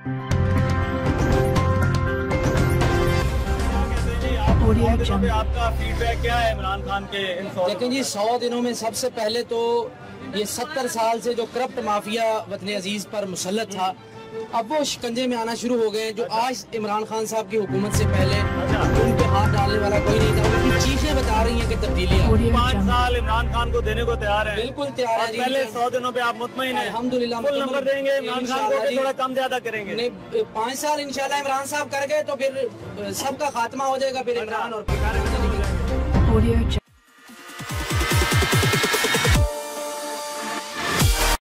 आपका फीडबैक क्या है इमरान खान के इन 100 लेकिन जी 100 दिनों में सबसे पहले तो ये 70 साल से जो करप्ट माफिया वतन अजीज पर मुसल्लत था, अब वो शिकंजे में आना शुरू हो गए हैं। जो आज इमरान खान साहब की हुकूमत से पहले उन पे हाथ डालने वाला कोई नहीं था। उनकी चीखें बता रही हैं कि तब्दीली 5 साल इमरान खान को देने को तैयार है। बिल्कुल तैयार है। पहले 100 दिनों पे आप मुतमईन हैं? अल्हम्दुलिल्लाह फुल नंबर देंगे इमरान खान को, थोड़ा कम ज्यादा करेंगे? नहीं, 5 साल इंशाल्लाह इमरान साहब कर गए तो फिर सबका खात्मा हो जाएगा, फिर इमरान और